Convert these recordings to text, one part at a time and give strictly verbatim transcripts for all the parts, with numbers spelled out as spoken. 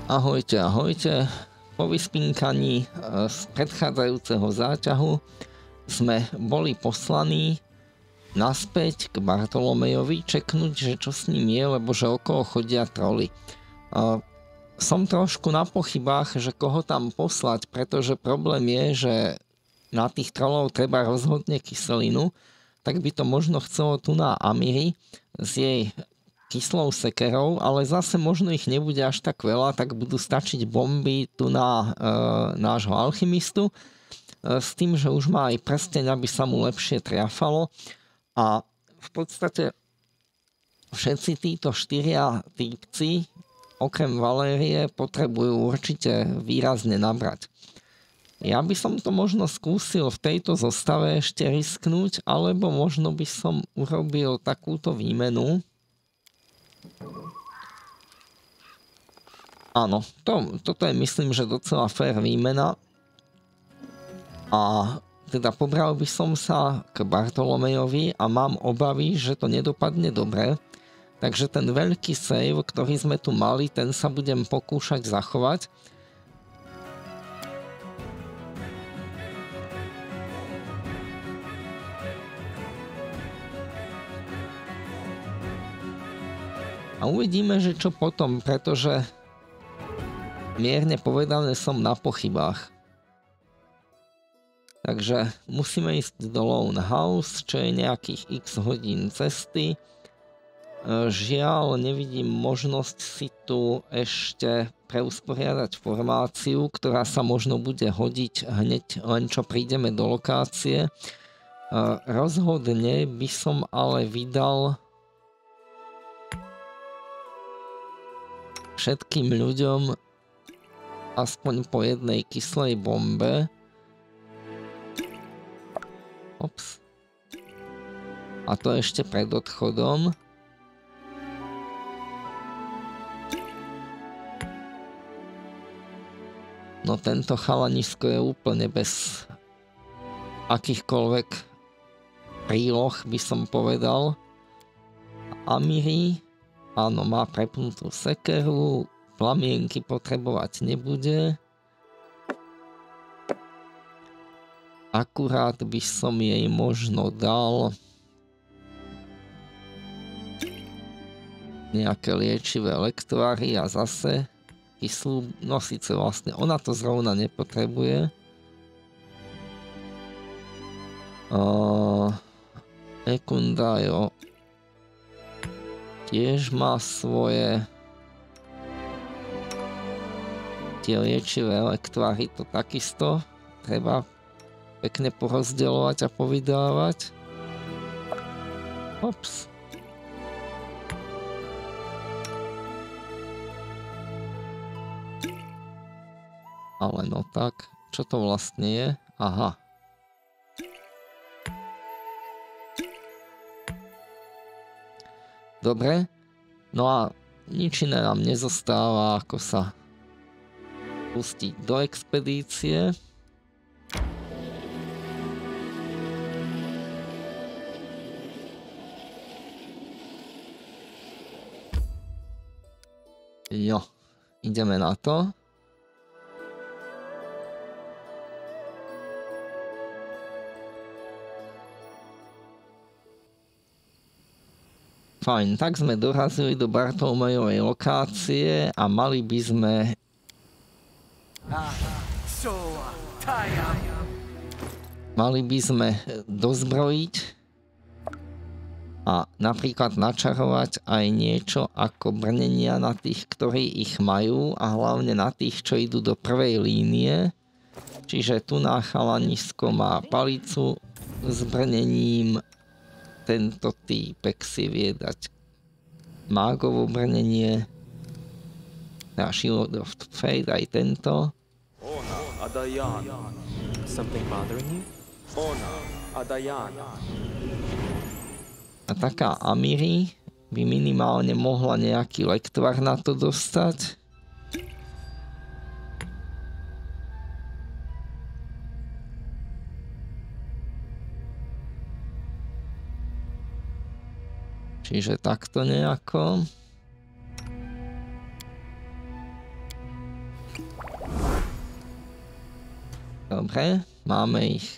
Ahojte, ahojte. Po vyspinkaní z predchádzajúceho záťahu sme boli poslaní naspäť k Bartolomejovi čeknúť, že čo s ním je, lebo že okolo chodia troly. Som trošku na pochybách, že koho tam poslať, pretože problém je, že na tých trolov treba rozhodne kyselinu, tak by to možno chcelo tu na Amiri s jej kyslou sekerou, ale zase možno ich nebude až tak veľa, tak budú stačiť bomby tu na e, nášho alchymistu, e, s tým, že už má aj prsteň, aby sa mu lepšie triafalo. A v podstate všetci títo štyria týpci, okrem Valérie, potrebujú určite výrazne nabrať. Ja by som to možno skúsil v tejto zostave ešte risknúť, alebo možno by som urobil takúto výmenu. Áno, to, toto je myslím, že docela fair výmena. A teda pobral by som sa k Bartolomejovi a mám obavy, že to nedopadne dobre. Takže ten veľký save, ktorý sme tu mali, ten sa budem pokúšať zachovať. A uvidíme, že čo potom, pretože mierne povedané som na pochybách. Takže musíme ísť do Lone House, čo je nejakých x hodín cesty. Žiaľ, nevidím možnosť si tu ešte preusporiadať formáciu, ktorá sa možno bude hodiť hneď len čo prídeme do lokácie. Rozhodne by som ale vydal všetkým ľuďom aspoň po jednej kyslej bombe. Ops. A to ešte pred odchodom. No tento chalanisko je úplne bez akýchkoľvek príloh, by som povedal. Amiri, áno, má prepnutú sekeru, plamienky potrebovať nebude. Akurát by som jej možno dal nejaké liečivé lektvary a zase kyslú, no síce vlastne ona to zrovna nepotrebuje. Uh, Ekundajo tiež má svoje tie liečivé lektvary, to takisto treba pekne porozdeľovať a povydávať. Ops. Ale no tak, čo to vlastne je? Aha. Dobre, no a nič iné nám nezostáva, ako sa pustiť do expedície. Jo, ideme na to. Fajn, tak sme dorazili do Bartolomejovej lokácie a mali by sme mali by sme dozbrojiť a napríklad načarovať aj niečo ako brnenia na tých, ktorí ich majú a hlavne na tých, čo idú do prvej línie. Čiže tu na chalanisko má palicu s brnením. Tento týpek si vie dať mágovo brnenie. Na Shield of Fate aj tento. A taká Amiri by minimálne mohla nejaký lektvar na to dostať. Čiže takto nejako. Dobre, máme ich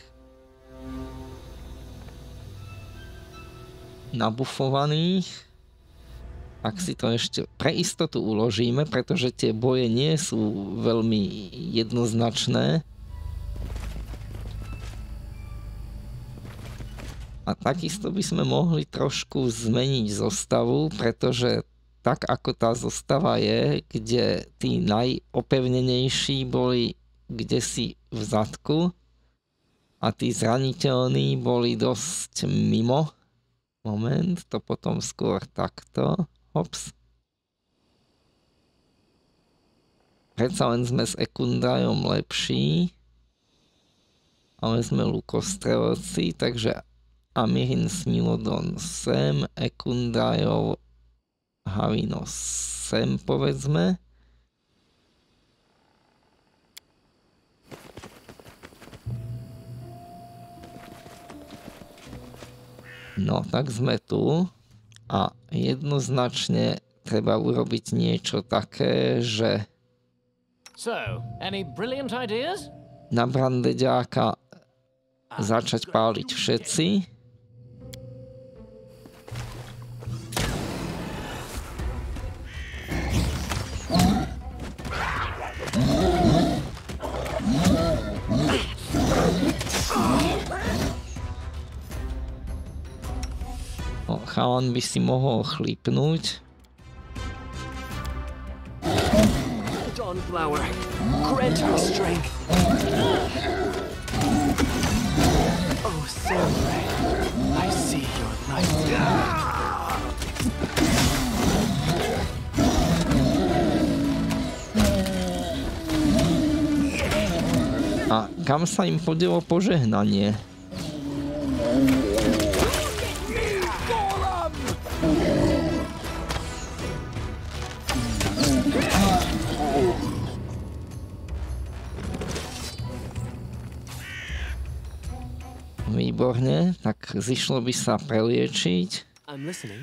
nabufovaných. Ak si to ešte pre istotu uložíme, pretože tie boje nie sú veľmi jednoznačné. A takisto by sme mohli trošku zmeniť zostavu, pretože tak ako tá zostava je, kde tí najopevnenejší boli kdesi v zadku a tí zraniteľní boli dosť mimo. Moment, to potom skôr takto. Hops. Predsa len sme s Ekundajom lepší, ale sme lukostrelci, takže Amirin Smilodon sem, Ekundajov Havino sem, povedzme. No, tak sme tu a jednoznačne treba urobiť niečo také, že So, any brilliant ideas? na brandeďáka začať páliť všetci. No, chalan by si mohol chlípnúť. Dawnflower, grant me strength. Oh, Samurai, I see your light. A kam sa im podelo požehnanie? Výborne, tak zišlo by sa preliečiť. I'm listening.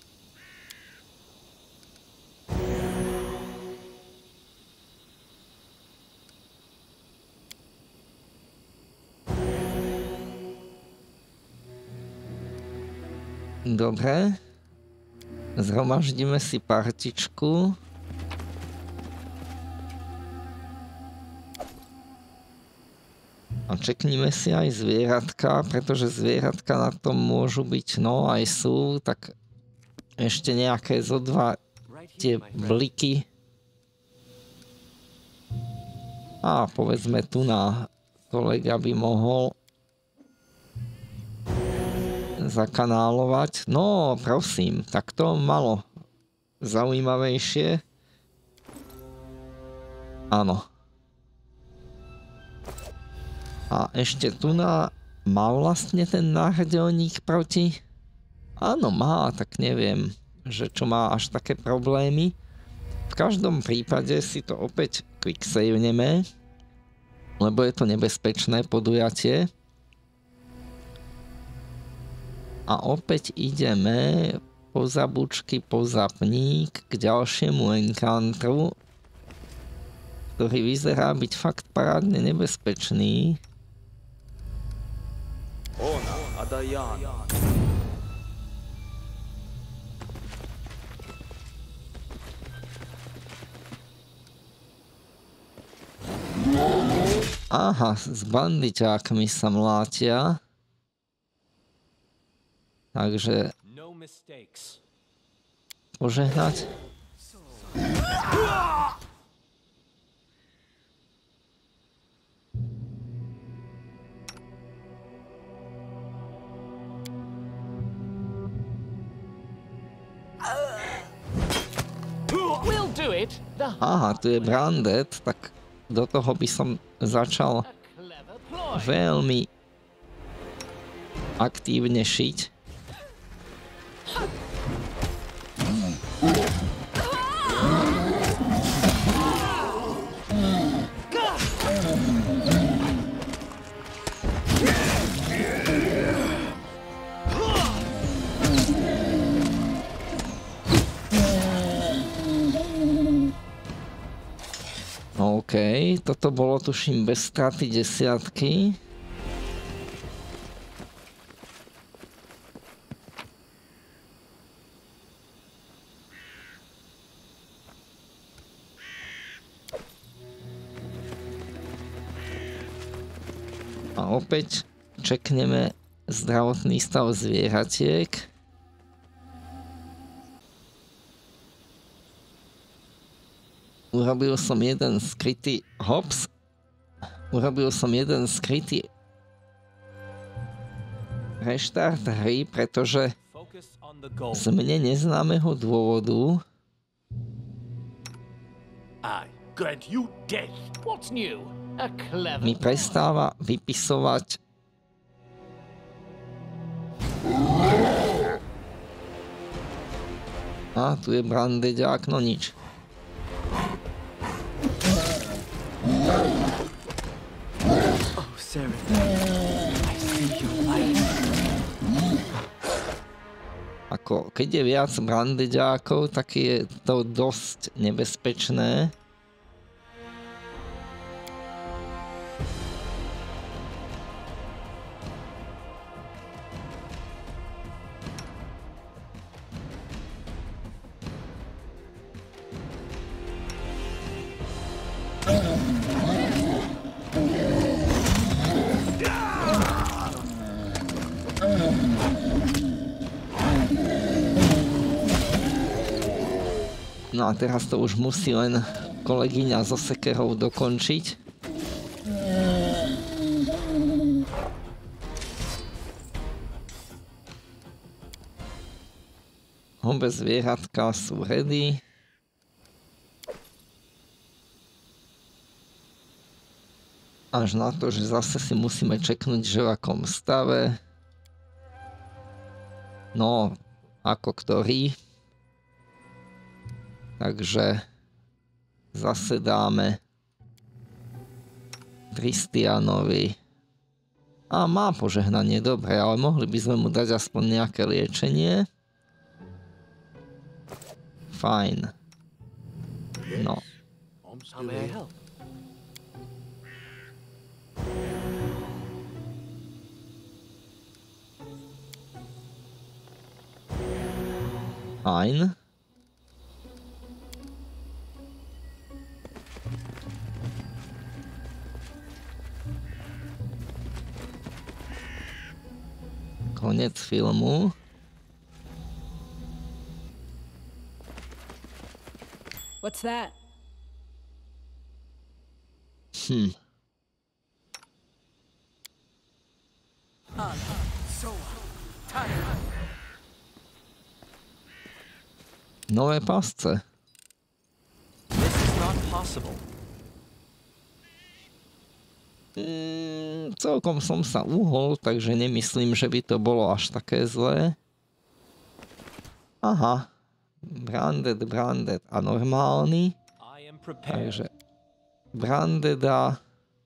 Dobre. Zhromaždíme si partičku. A čeknime si aj zvieratka, pretože zvieratka na tom môžu byť, no aj sú, tak ešte nejaké zo dva tie bliky. A povedzme tu na kolega by mohol zakanálovať. No prosím, tak to malo zaujímavejšie. Áno. A ešte tu na... Má vlastne ten náhrdelník proti? Áno, má, tak neviem, že čo má až také problémy. V každom prípade si to opäť quicksaveneme, lebo je to nebezpečné podujatie. A opäť ideme po zabučky, po zapník k ďalšiemu encountru, ktorý vyzerá byť fakt parádne nebezpečný. Ona Adayan. Aha, s bandiťákmi sa mlátia. Takže... Požehnať. Aha, tu je Branded, tak do toho by som začal veľmi aktívne šiť. OK, toto bolo tuším bez straty desiatky. A opäť čekneme zdravotný stav zvieratiek. Urobil som jeden skrytý... Hops. Urobil som jeden skrytý reštart hry, pretože z mne neznámeho dôvodu mi prestáva vypisovať a tu je brandeďák, no nič. Oh, Seraph, I see your light. Ako, keď je viac brandeďákov, tak je to dosť nebezpečné. No a teraz to už musí len kolegyňa so sekerou dokončiť. Obe zvieratka sú ready. Až na to, že zase si musíme čeknúť, že v akom stave. No, ako ktorý. Takže zase dáme Tristianovi. A má požehnanie, dobre, ale mohli by sme mu dať aspoň nejaké liečenie. Fajn. No. Fajn. Konec filmu. What's that? Hm. Nové pasce. This is not possible. Mm, celkom som sa uhol, takže nemyslím, že by to bolo až také zlé. Aha. Branded, branded a normálny. Takže brandeda,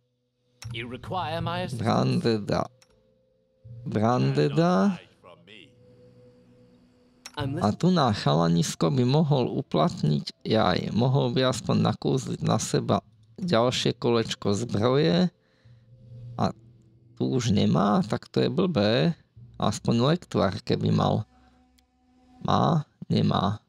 brandeda, brandeda. A tu na chalanisko by mohol uplatniť jaj. Mohol by aspoň nakúzliť na seba ďalšie kolečko zbroje. A tu už nemá, tak to je blbé. Aspoň lektvar, keby mal. Má? Nemá.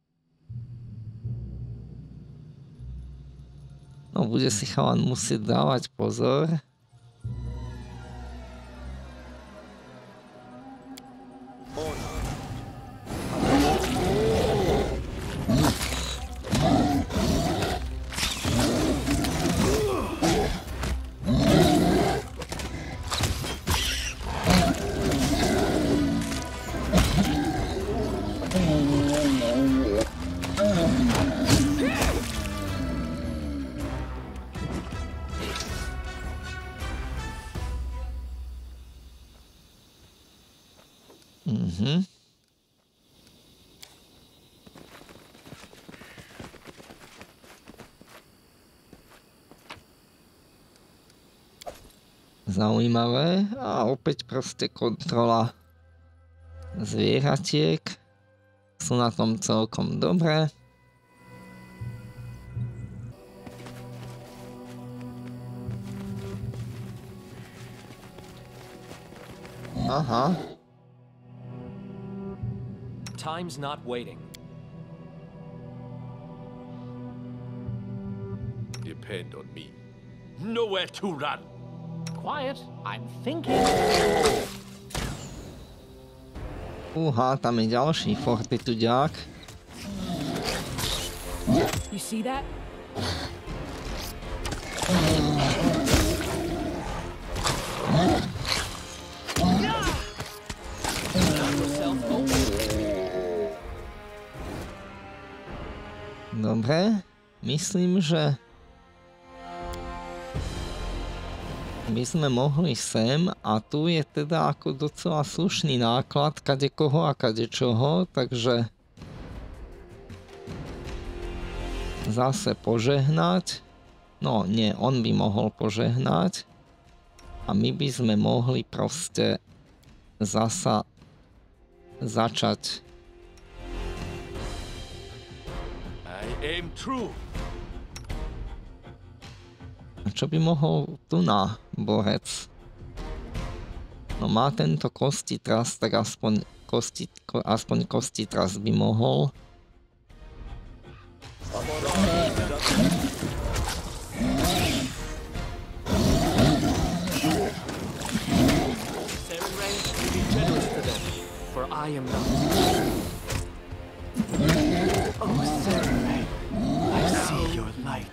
No, bude si chalan musieť dávať pozor. Mhm. Zaujímavé. A opäť proste kontrola zvieratiek. Sú na tom celkom dobré. Aha. Time's not waiting. Depend on me. Nowhere to run. Quiet. I'm thinking. Uha, tam je ďalší fortituďák. You see that? Dobre, myslím, že by sme mohli sem a tu je teda ako docela slušný náklad kadekoho a kadečoho, takže zase požehnať. No nie, on by mohol požehnať a my by sme mohli proste zasa začať. I aim true. A čo by mohol tu na borec? No má tento kostitras, tak aspoň, kosti, ko, aspoň kostitras by mohol. For I am not. Oh, Samurai, I see your light.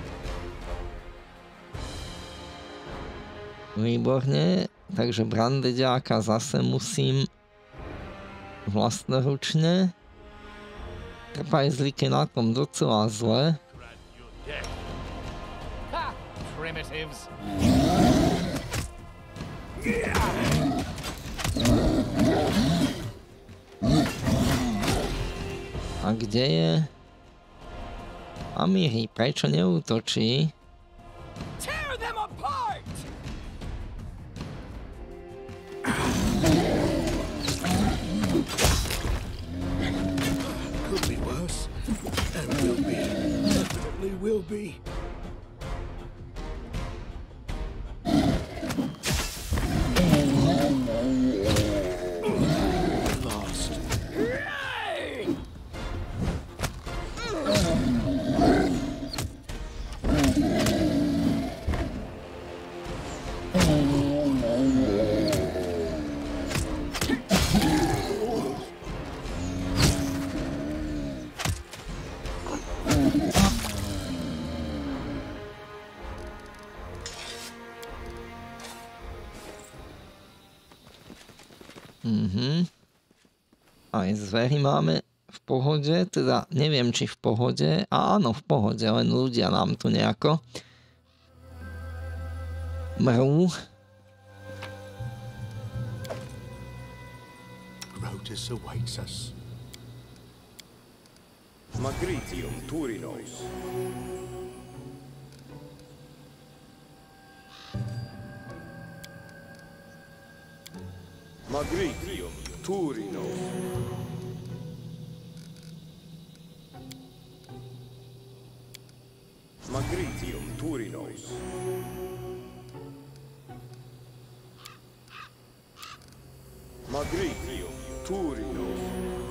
Výborne, takže brandeďáka zase musím vlastnoručne. Trpajzlík je na tom docela zle. Ha! Primitives. A kde je Amiri? Prečo neútočí? Tear them apart! Could be worse. And will be. Definitely will be. Lost. Mhm. Aj zvery máme v pohode, teda neviem či v pohode, a áno v pohode, len ľudia nám tu nejako mrú. Grotus awaits us. Magritium Turinos. Magritium Turinos. Magritium Turinos. Magritium Turinos.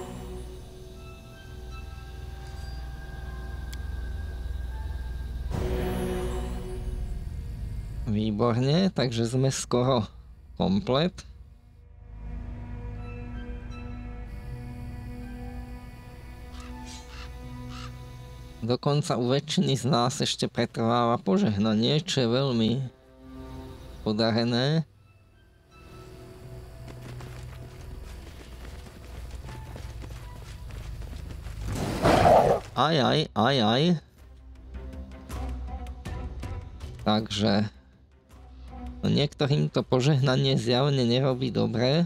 Výborne, takže sme skoro komplet. Dokonca u väčšiny z nás ešte pretrváva požehnanie, čo je veľmi podarené. Aj, aj, aj, aj. Takže no niektorým to požehnanie zjavne nerobí dobre.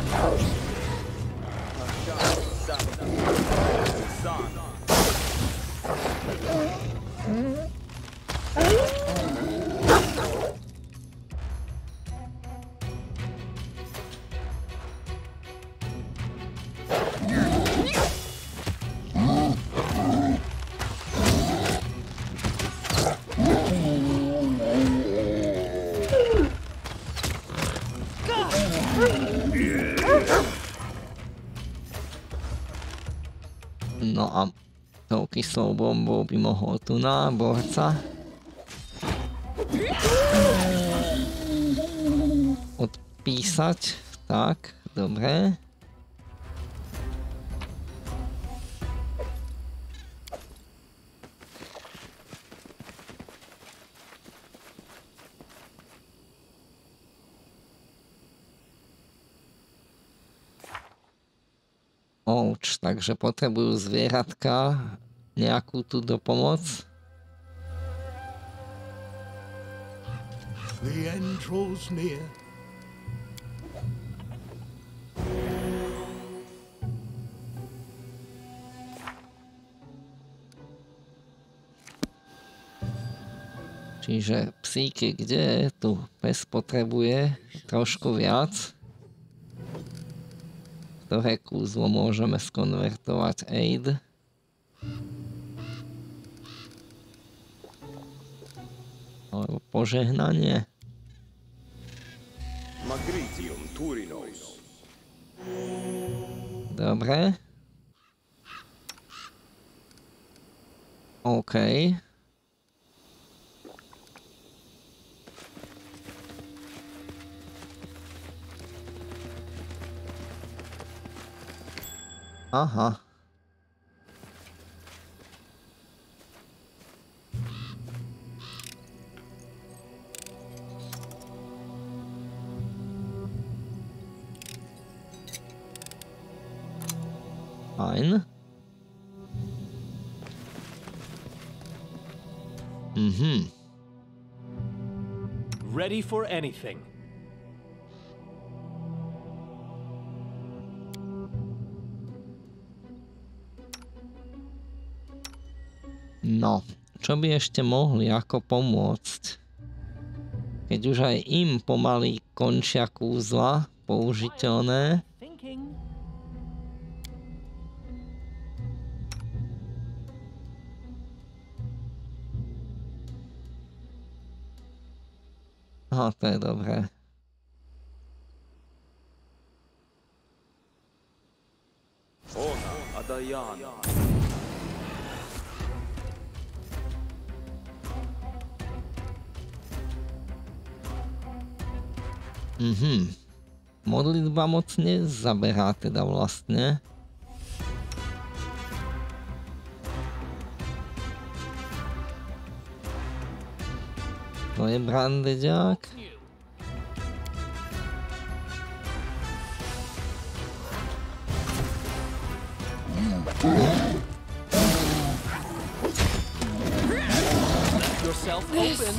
No a tou kyslou bombou by mohol tu na borca odpísať. Tak, dobre. Ouch, takže potrebujú zvieratka nejakú tu dopomoc. The end draws near. Čiže psíky, kde je? Tu pes potrebuje trošku viac. Ktoré kúzlo môžeme skonvertovať? Aid. Alebo požehnanie. Magritium Turinos. Dobre. OK. Aha. Fajn. Mhm. Ready for anything. No, čo by ešte mohli ako pomôcť? Keď už aj im pomaly končia kúzla použiteľné. Aha, to je dobré. Ona Adayana. Mhm. Modlitba moc nezaberá teda vlastne. To je brandeďák. Yourself open.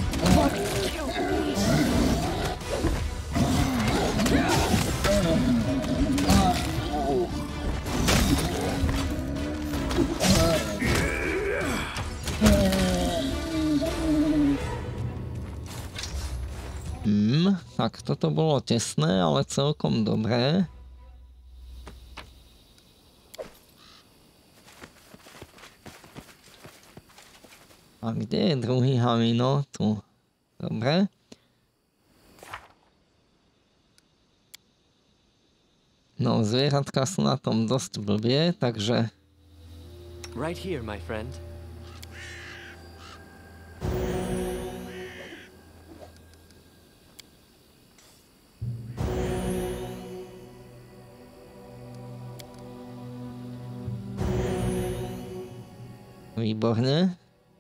Hmm, tak toto bolo tesné, ale celkom dobré. A kde je druhý Hamino? Tu. Dobre. No, zvieratka sú na tom dosť blbie, takže... Right here, my friend. Výborne.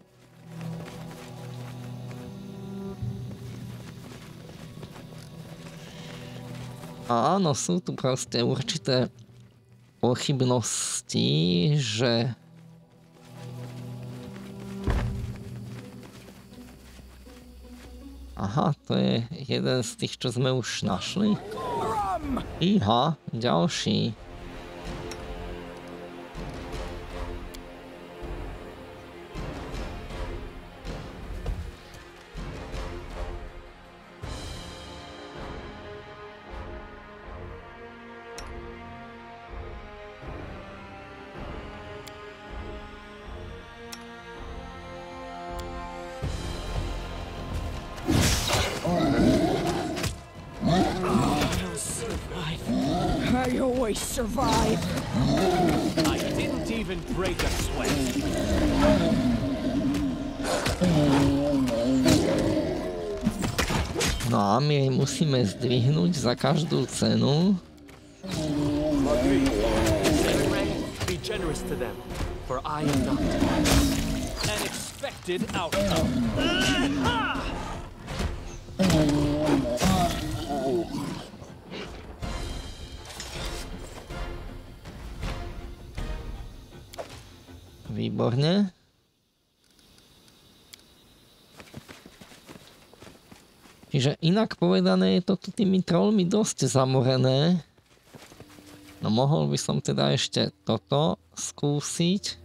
A áno, sú tu proste určité pochybnosti, že aha, to je jeden z tých, čo sme už našli. them! Iha, ďalší. I always survive. I didn't even break a sweat. No a my musíme zdvihnúť za každú cenu. Be generous to them, for I am not an expected outcome. Výborne. Čiže inak povedané je to tu tými trollmi dosť zamorené. No mohol by som teda ešte toto skúsiť.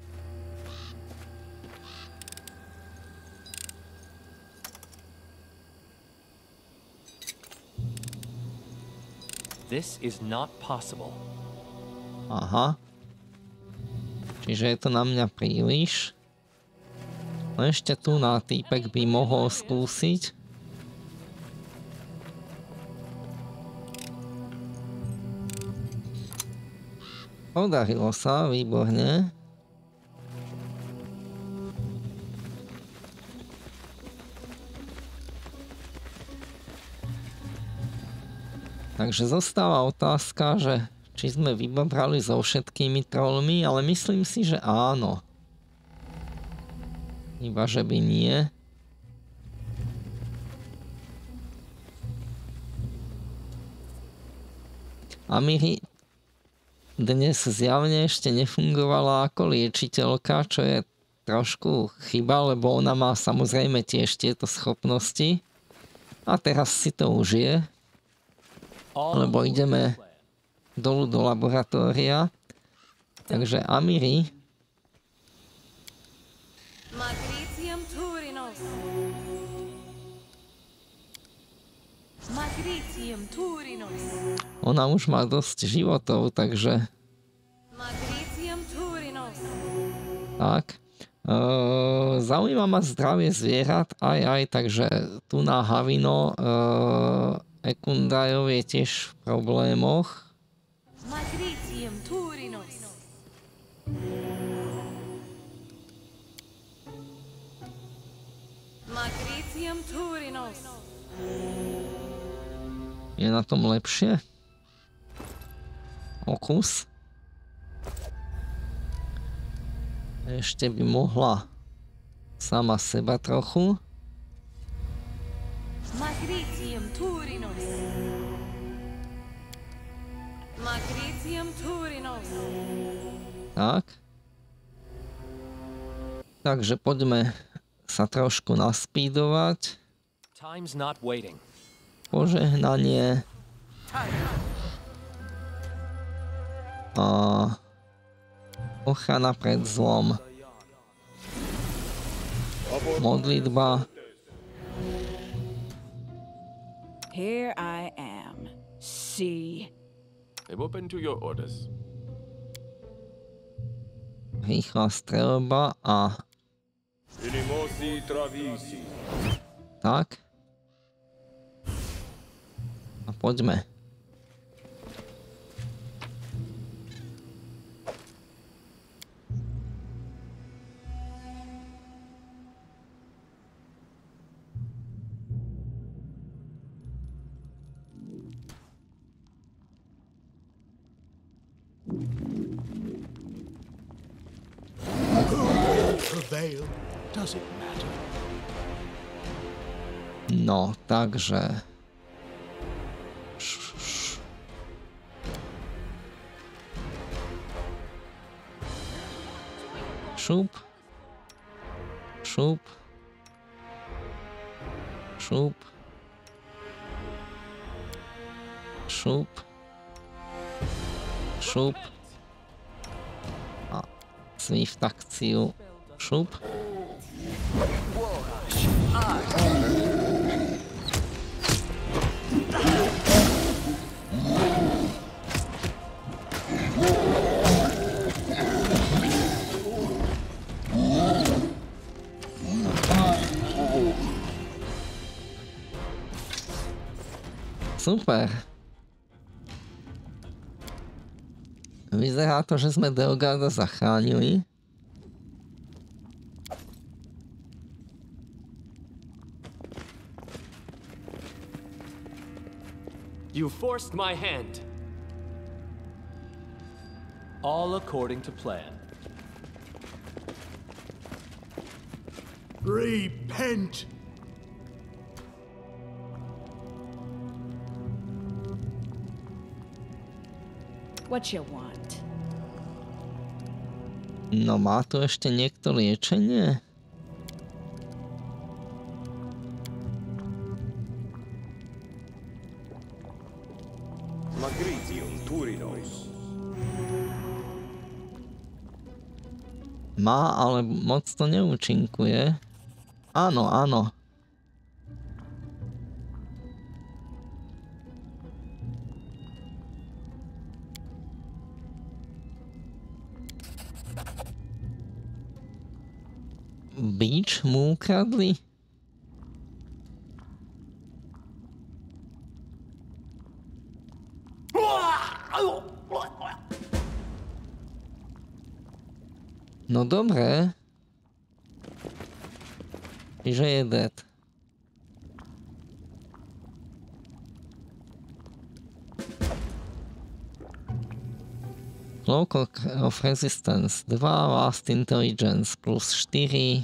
This is not possible. Aha. Čiže je to na mňa príliš. No ešte tu na týpek by mohol skúsiť. Podarilo sa, výborne. Takže zostáva otázka, že či sme vybrali so všetkými trollmi, ale myslím si, že áno. Iba, že by nie. Amiri dnes zjavne ešte nefungovala ako liečiteľka, čo je trošku chyba, lebo ona má samozrejme tiež tieto schopnosti. A teraz si to užije. Lebo ideme dolu do laboratória. Takže Amiri. Magricium Turinos. Magricium Turinos. Ona už má dosť životov, takže... Magricium Turinos. Tak. E, zaujíma ma zdravie zvierat, aj aj, takže tu na Havino e, Ekundajov je tiež v problémoch. Magricium Turinos. Magricium Turinos. Je na tom lepšie? Okus. Ešte by mohla sama seba trochu. Magricium Turinos. Magricium Turinos. Tak. Takže poďme sa trošku naspídovať. Time's not waiting. Požehnanie. A ochrana pred zlom. Modlitba. Here I am. See. I'm open to your orders. Rýchla streľba a... Inimosi travisi. Tak. A poďme. Prevail. Does it matter? No, takže... Š- š- Šup. Šup. Šup. Šup. šup. A Swift akciu, šup. Super. Vyzerá to, že sme Delgarda zachránili. You forced my hand. All according to plan. Repent! What you want? No má tu ešte niekto liečenie? Magritium Turinos. Má, ale moc to neúčinkuje. Áno, áno. Bič mu ukradli? No dobré. Čiže je dead. Cloak of Resistance dva, Last Intelligence plus štyri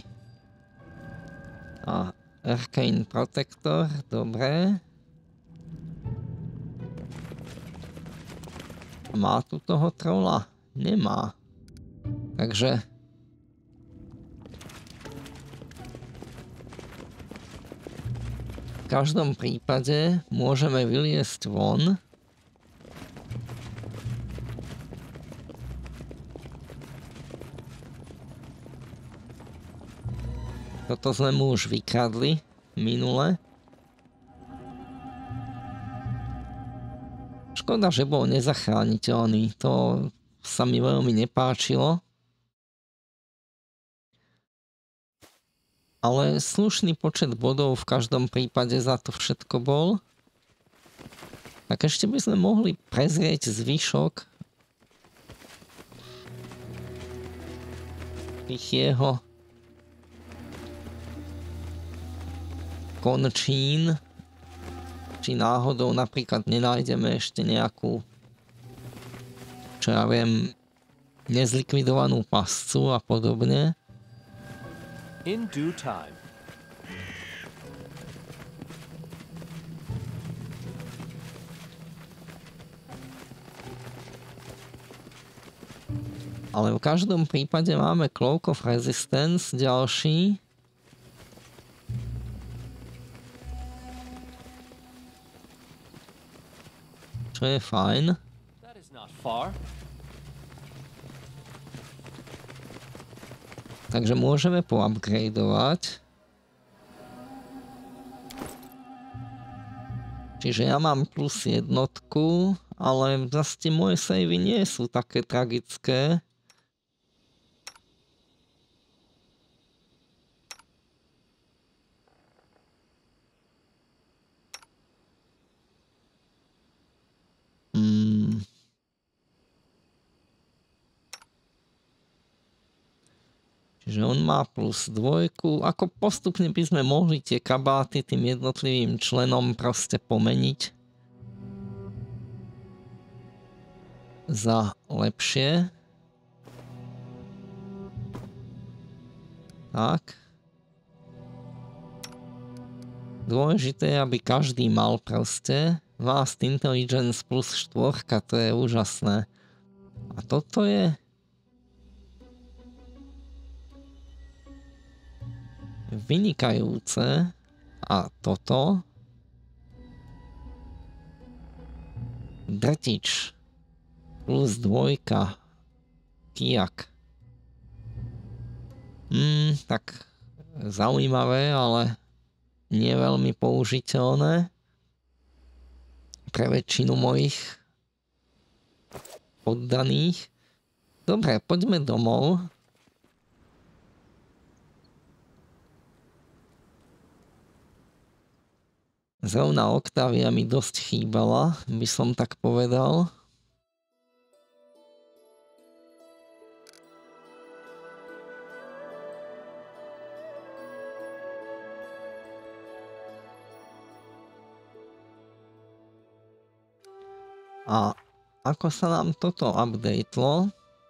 a Arcane Protector, dobré. Má tu toho trola? Nemá. Takže v každom prípade môžeme vyliesť von. Toto sme mu už vykradli minule. Škoda, že bol nezachrániteľný. To sa mi veľmi nepáčilo. Ale slušný počet bodov v každom prípade za to všetko bol. Tak ešte by sme mohli prezrieť zvyšok tých jeho končín. Či náhodou napríklad nenájdeme ešte nejakú, čo ja viem, nezlikvidovanú pascu a podobne. In due time. Ale v každom prípade máme Cloak of Resistance ďalší. Čo je fajn. That is not far. Takže môžeme poupgradeovať. Čiže ja mám plus jednotku, ale zase moje savey nie sú také tragické. Hmm. Čiže on má plus dvojku. Ako postupne by sme mohli tie kabáty tým jednotlivým členom proste pomeniť za lepšie. Tak. Dôležité je, aby každý mal proste Last Intelligence plus štvorka, to je úžasné. A toto je vynikajúce. A toto drtič. Plus dvojka. Kijak. Hmm, tak zaujímavé, ale nie veľmi použiteľné pre väčšinu mojich poddaných. Dobre, poďme domov. Zrovna Octavia mi dosť chýbala, by som tak povedal. A ako sa nám toto updatelo?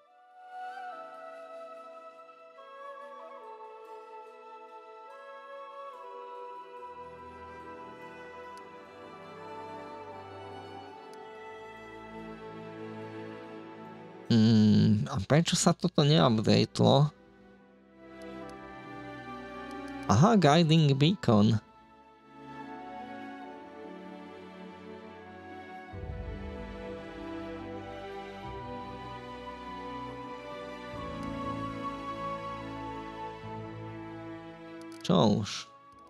Hmm, a prečo sa toto neupdatelo? Aha, Guiding Beacon. Čo už?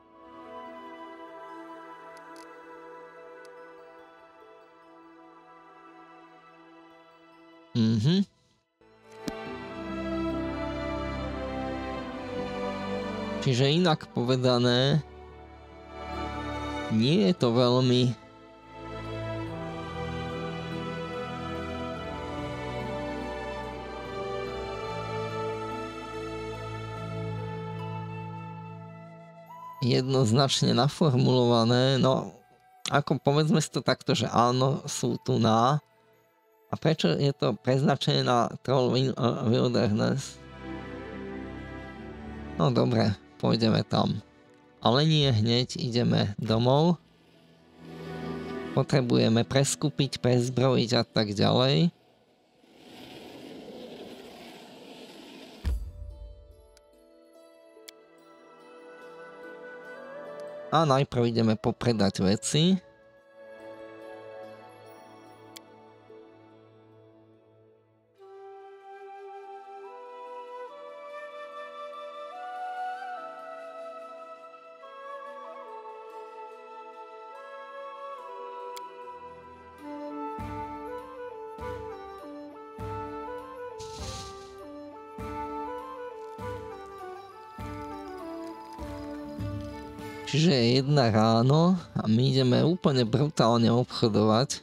Mhm. Čiže inak povedané, nie je to veľmi jednoznačne naformulované. No, ako povedzme si to takto, že áno, sú tu na. A prečo je to preznačené na Troll Wilderness? No dobre, pôjdeme tam. Ale nie hneď, ideme domov. Potrebujeme preskúpiť, prezbrojiť a tak ďalej. A najprv ideme popredať veci. Čiže je jedna ráno a my ideme úplne brutálne obchodovať.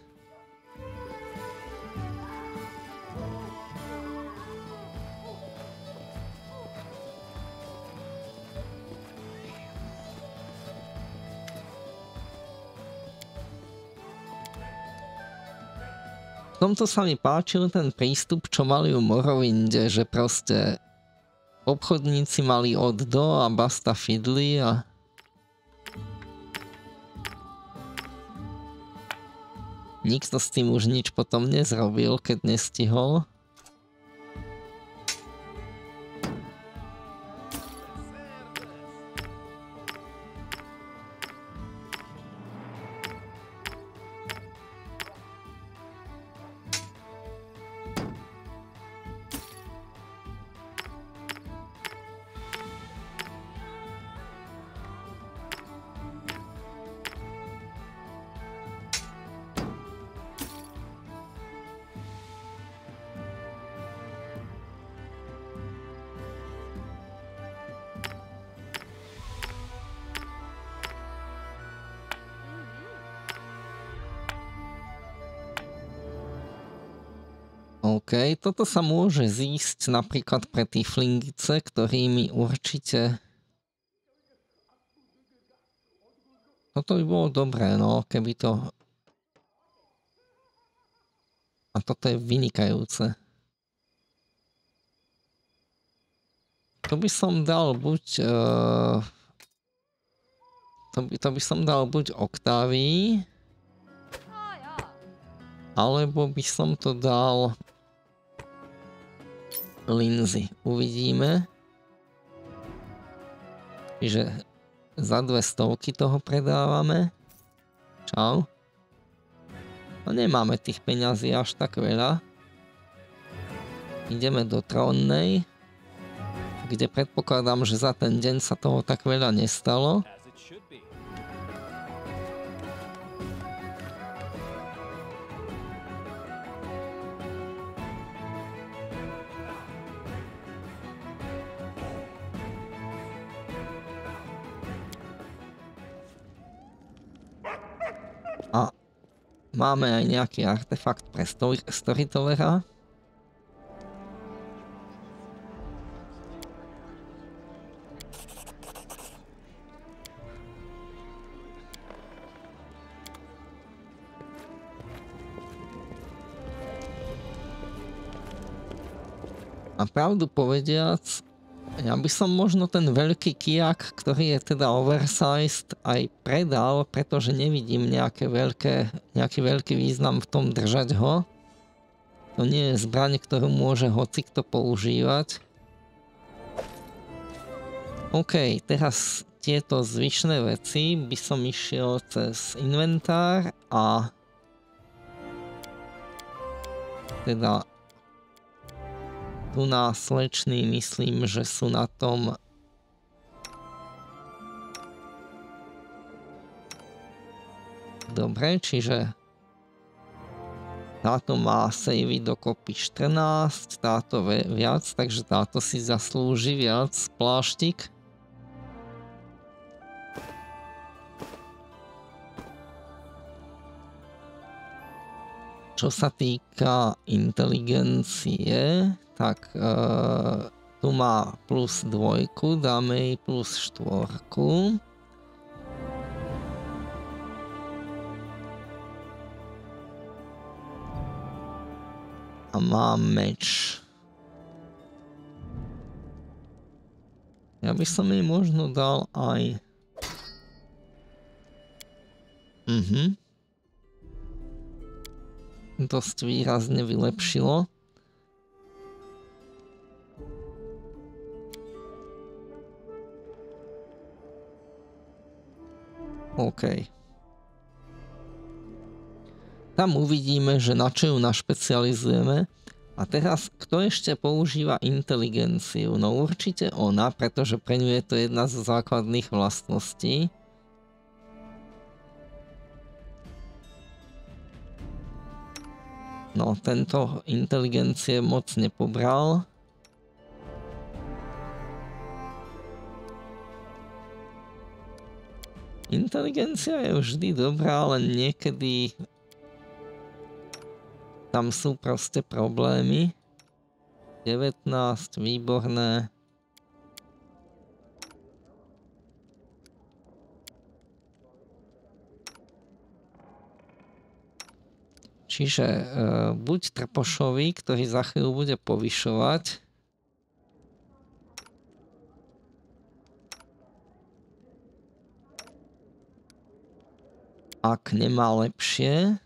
V tomto sa mi páčil ten prístup, čo mali v Morrowinde, že proste obchodníci mali od do a basta fidli a nikto s tým už nič potom nezrobil, keď nestihol. OK, toto sa môže zísť napríklad pre tieflingice, ktorými určite... Toto by bolo dobré, no, keby to... A toto je vynikajúce. To by som dal buď... Uh... To, by, to by som dal buď Octavii, alebo by som to dal Lindsay. Uvidíme. Čiže za dve stovky toho predávame. Čau. No nemáme tých peňazí až tak veľa. ideme do Trónnej, kde predpokladám, že za ten deň sa toho tak veľa nestalo. As it should be. A máme aj nejaký artefakt pre story- storytellera. A pravdu povediac, ja by som možno ten veľký kijak, ktorý je teda oversized, aj predal, pretože nevidím nejaké veľké, nejaký veľký význam v tom držať ho. To nie je zbraň, ktorú môže hocikto používať. OK, teraz tieto zvyšné veci by som išiel cez inventár a teda tu na slečný myslím, že sú na tom dobre, čiže táto má savey dokopy štrnásť, táto viac, takže táto si zaslúži viac pláštik. Čo sa týka inteligencie, tak uh, tu má plus dvojku, dáme jej plus štvorku. A má meč. Ja by som jej možno dal aj... Mhm. Dosť výrazne vylepšilo. OK. Tam uvidíme, že na čo ju našpecializujeme. A teraz, kto ešte používa inteligenciu? No určite ona, pretože pre ňu je to jedna z základných vlastností. No, tento inteligencie moc nepobral. Inteligencia je vždy dobrá, ale niekedy tam sú proste problémy. devätnásť, výborné. Čiže e, buď Trpošovi, ktorý za chvíľu bude povyšovať. Ak nemá lepšie.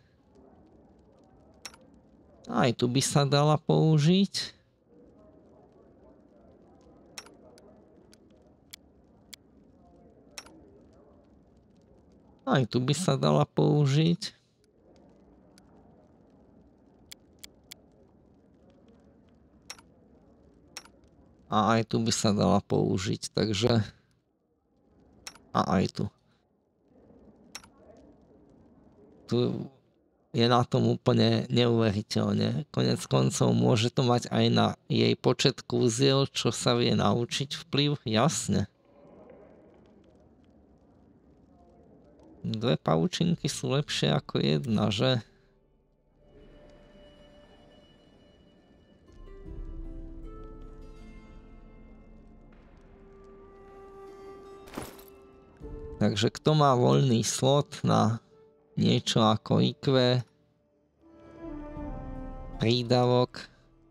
Aj tu by sa dala použiť. Aj tu by sa dala použiť. A aj tu by sa dala použiť, takže... A aj tu. Tu je na tom úplne neuveriteľne. Konec koncov môže to mať aj na jej počet kúziel, čo sa vie naučiť vplyv, jasne. Dve pavučinky sú lepšie ako jedna, že? Takže kto má voľný slot na niečo ako í kvé, prídavok.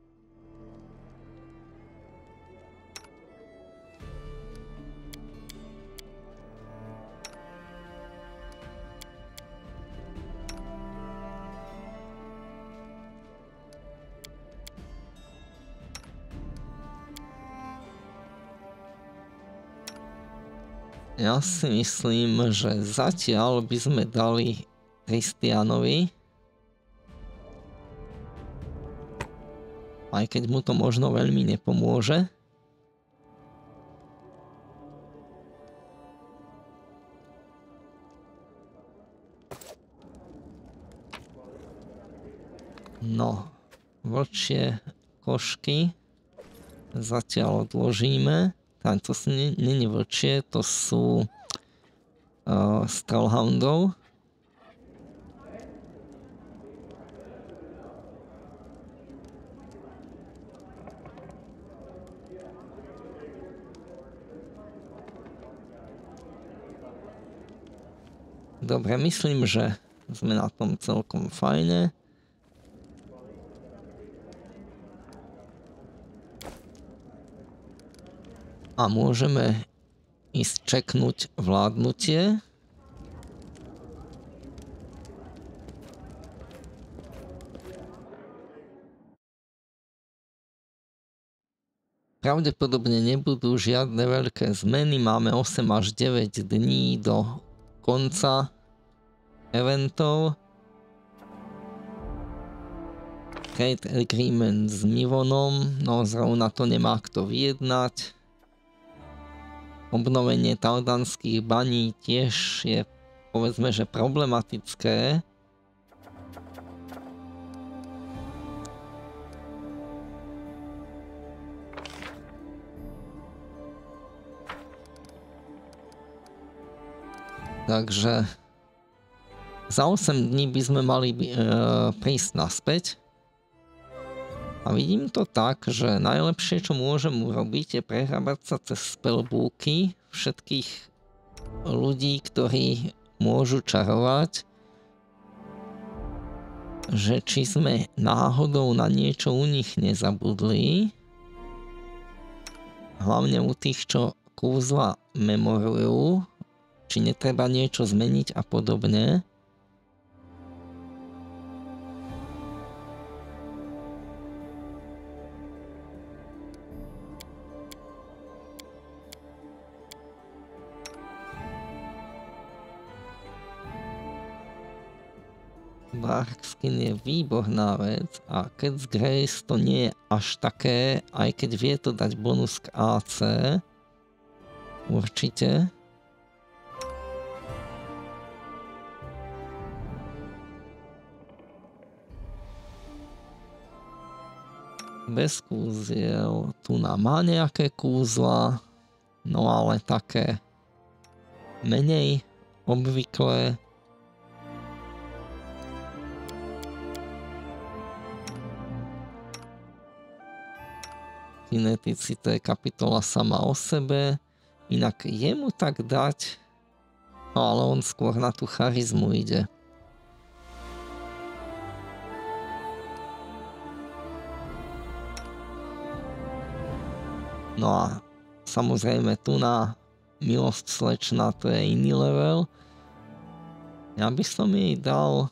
Ja si myslím, že zatiaľ by sme dali Kristianovi. A aj keď mu to možno veľmi nepomôže. No, vlčie košky zatiaľ odložíme. Tak to sú nie vlčie, to sú uh, Skullhoundov. Dobre, myslím, že sme na tom celkom fajne. A môžeme ísť čeknúť vládnutie. Pravdepodobne nebudú žiadne veľké zmeny. Máme osem až deväť dní do konca eventov. Trade agreement s Mivonom, no zrovna to nemá kto vyjednať. Obnovenie taldanských baní tiež je, povedzme, že problematické. Takže za osem dní by sme mali e, prísť naspäť. A vidím to tak, že najlepšie, čo môžem urobiť, je prehrabať sa cez spellbooky všetkých ľudí, ktorí môžu čarovať, že či sme náhodou na niečo u nich nezabudli. Hlavne u tých, čo kúzla memorujú, či netreba niečo zmeniť a podobne. Darkskin je výborná vec a Cat's Grace to nie je až také, aj keď vie to dať bonus k á cé. Určite. Bez kúziel. Tu nám má nejaké kúzla, no ale také menej obvyklé. Kineticita je kapitola sama o sebe. Inak jemu tak dať, no ale on skôr na tú charizmu ide. No a samozrejme tu na milosť slečna, to je iný level. Ja by som jej dal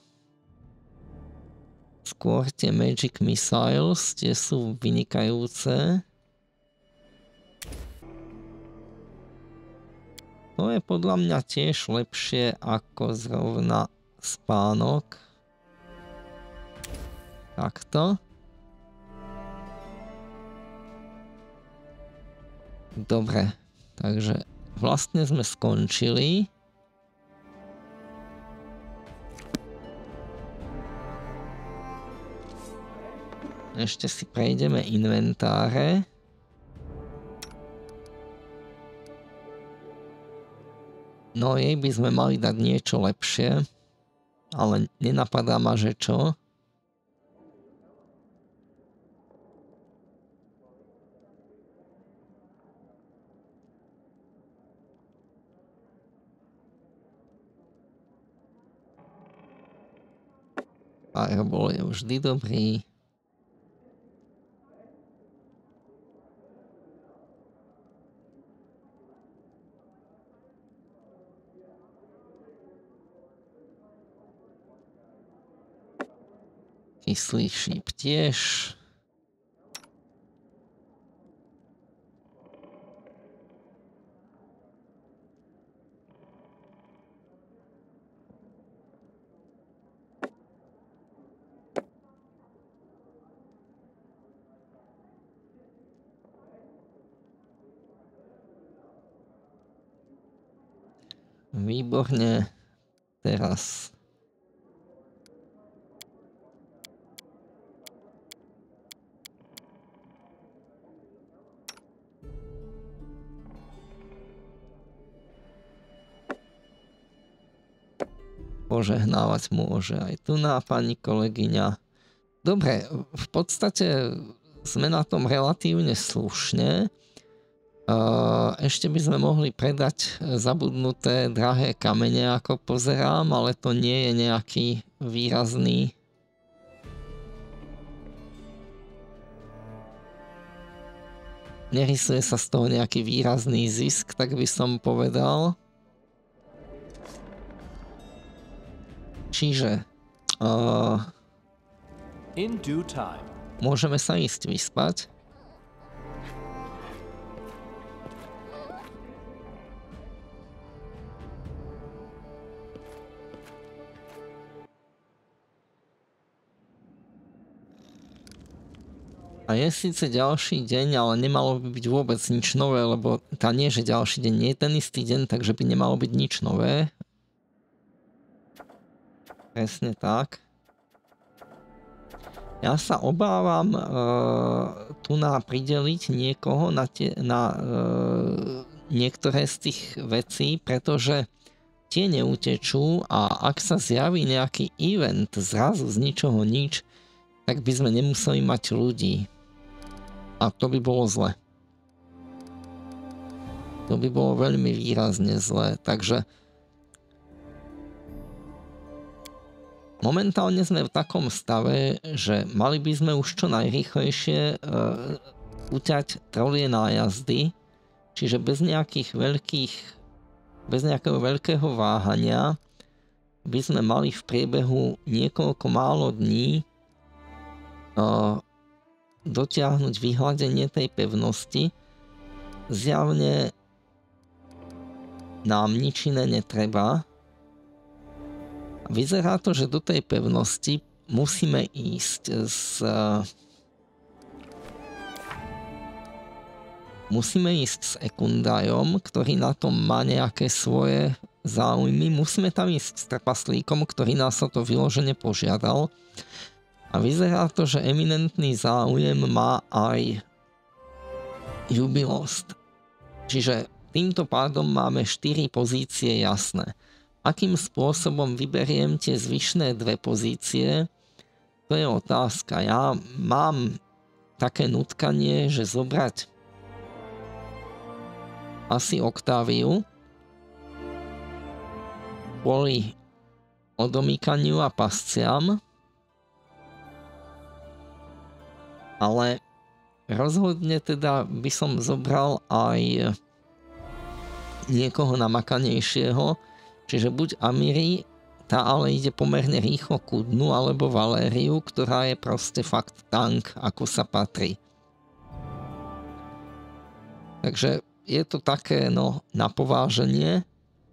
skôr tie Magic Missiles, tie sú vynikajúce. To je podľa mňa tiež lepšie ako zrovna spánok. Takto. Dobre, takže vlastne sme skončili. Ešte si prejdeme inventáre. No jej by sme mali dať niečo lepšie, ale nenapadá ma, že čo. Fireball je vždy dobrý. Kyslý šíp tiež. Výborne. Teraz. Požehnávať môže aj tu na pani kolegyňa. Dobre, v podstate sme na tom relatívne slušne. Ešte by sme mohli predať zabudnuté drahé kamene, ako pozerám, ale to nie je nejaký výrazný. Nerysuje sa z toho nejaký výrazný zisk, tak by som povedal. Čiže uh, In due time. Môžeme sa ísť vyspať. A je síce ďalší deň, ale nemalo by byť vôbec nič nové, lebo tá nie, že ďalší deň nie je ten istý deň, takže by nemalo byť nič nové. Presne tak. Ja sa obávam uh, tu na prideliť niekoho na, tie, na uh, niektoré z tých vecí, pretože tie neutečú a ak sa zjaví nejaký event zrazu z ničoho nič, tak by sme nemuseli mať ľudí. A to by bolo zle. To by bolo veľmi výrazne zle. Takže momentálne sme v takom stave, že mali by sme už čo najrýchlejšie uh, uťať trolie nájazdy, čiže bez nejakých veľkých, bez nejakého veľkého váhania by sme mali v priebehu niekoľko málo dní uh, dotiahnuť vyhladenie tej pevnosti. Zjavne nám nič iné netreba. Vyzerá to, že do tej pevnosti musíme ísť s... Musíme ísť s Ekundajom, ktorý na tom má nejaké svoje záujmy. Musíme tam ísť s trpaslíkom, ktorý nás o to vyložene požiadal. A vyzerá to, že eminentný záujem má aj Jubilost. Čiže týmto pádom máme štyri pozície jasné. Akým spôsobom vyberiem tie zvyšné dve pozície, to je otázka. Ja mám také nutkanie, že zobrať asi Oktáviu kvôli odomýkaniu a pasciam, ale rozhodne teda by som zobral aj niekoho namakanejšieho, čiže buď Amiri, tá ale ide pomerne rýchlo ku dnu, alebo Valériu, ktorá je proste fakt tank, ako sa patrí. Takže je to také, no, na pováženie.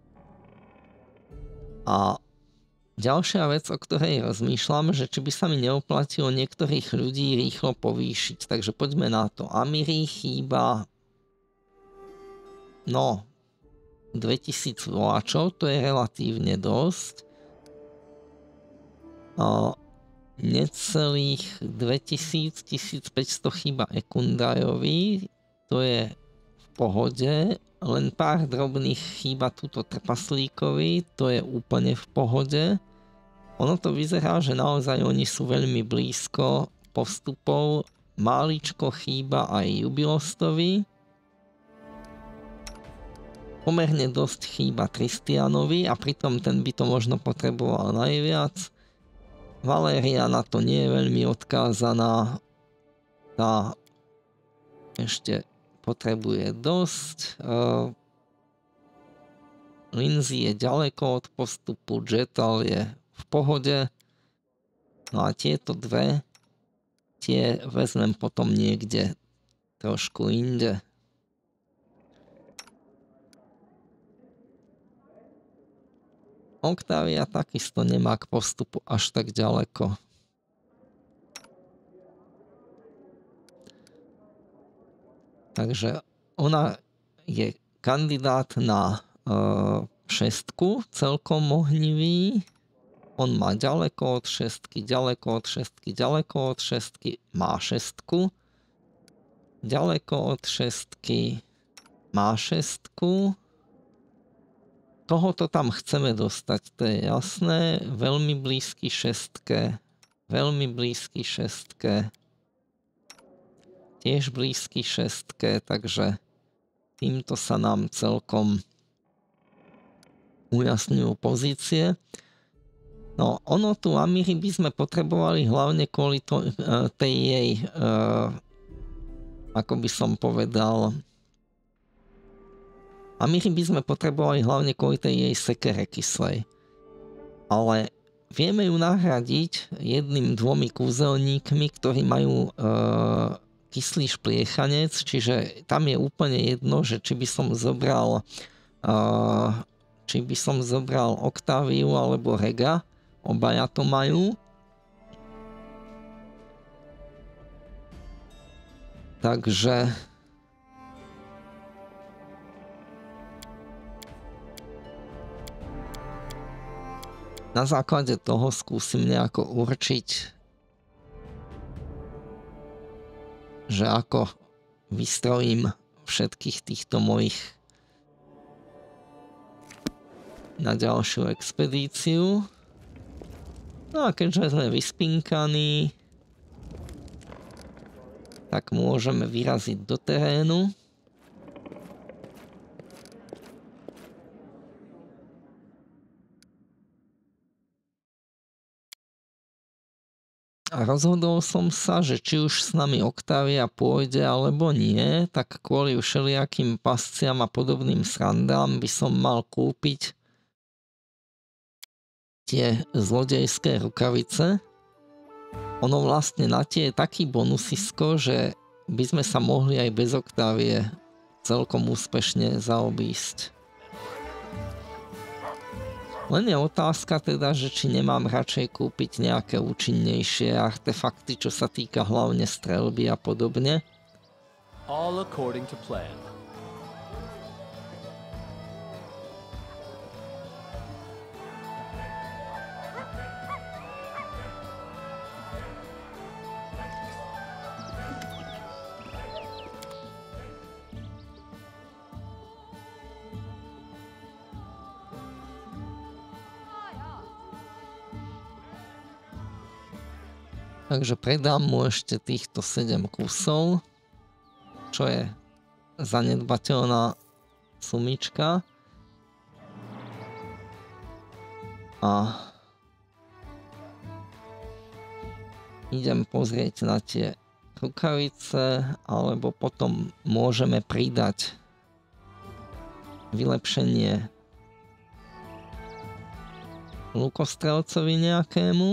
A ďalšia vec, o ktorej rozmýšľam, že či by sa mi neoplatilo niektorých ľudí rýchlo povýšiť. Takže poďme na to. Amiri chýba no dvetisíc voláčov, to je relatívne dosť. A necelých dvetisíc, tisícpäťsto chýba Ekundajovi, to je v pohode. Len pár drobných chýba túto trpaslíkovi, to je úplne v pohode. Ono to vyzerá, že naozaj oni sú veľmi blízko postupov. Máličko chýba aj Jubilostovi. Pomerne dosť chýba Tristianovi a pritom ten by to možno potreboval najviac. Valéria na to nie je veľmi odkázaná. Tá ešte potrebuje dosť. Uh, Lindsay je ďaleko od postupu, Jetal je v pohode. No a tieto dve, tie vezmem potom niekde trošku inde. Octavia takisto nemá k postupu až tak ďaleko. Takže ona je kandidát na uh, šestku, celkom ohnivý. On má ďaleko od šestky, ďaleko od šestky, ďaleko od šestky, má šestku. Ďaleko od šestky, má šestku. Tohoto tam chceme dostať, to je jasné. Veľmi blízky šestke, veľmi blízky šestke. Tiež blízky šestke, takže týmto sa nám celkom ujasňujú pozície. No, ono tu Amiri by sme potrebovali hlavne kvôli to, tej jej, uh, ako by som povedal, Amiri by sme potrebovali hlavne kvôli tej jej sekere kyslej. Ale vieme ju nahradiť jedným dvomi kúzelníkmi, ktorí majú uh, kyslý špliechanec, čiže tam je úplne jedno, že či by som zobral uh, či by som zobral Octaviu alebo Rega, obaja to majú. Takže na základe toho skúsim nejako určiť, že ako vystrojím všetkých týchto mojich na ďalšiu expedíciu. No a keďže sme vyspinkaní, tak môžeme vyraziť do terénu. A rozhodol som sa, že či už s nami Octavia pôjde alebo nie, tak kvôli všelijakým pasciam a podobným srandám by som mal kúpiť tie zlodejské rukavice. Ono vlastne na tie je taký bonusisko, že by sme sa mohli aj bez Octavie celkom úspešne zaobísť. Len je otázka teda, že či nemám radšej kúpiť nejaké účinnejšie artefakty, čo sa týka hlavne streľby a podobne. All according to plan. Takže predám mu ešte týchto sedem kusov, čo je zanedbateľná sumička. A idem pozrieť na tie rukavice, alebo potom môžeme pridať vylepšenie lukostrelcovi nejakému.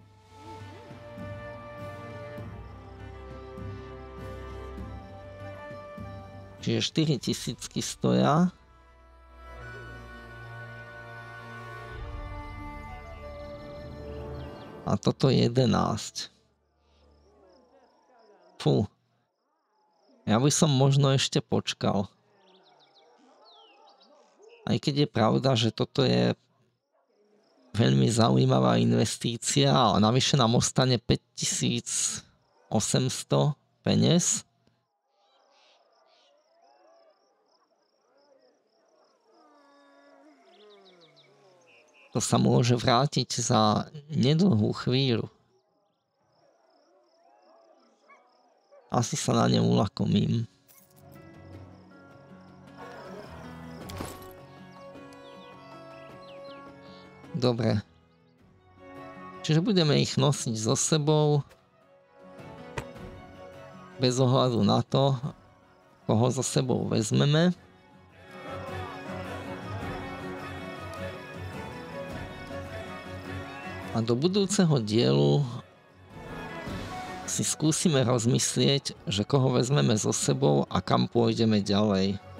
Čiže štyri tisícky stoja. A toto jedenásť. Fú. Ja by som možno ešte počkal. Aj keď je pravda, že toto je veľmi zaujímavá investícia a navyše nám ostane päťtisícosemsto peniaz. To sa môže vrátiť za nedlhú chvíľu. Asi sa na ne ulakomím. Dobre. Čiže budeme ich nosiť so sebou. Bez ohľadu na to, koho so sebou vezmeme. A do budúceho dielu si skúsime rozmyslieť, že koho vezmeme so sebou a kam pôjdeme ďalej.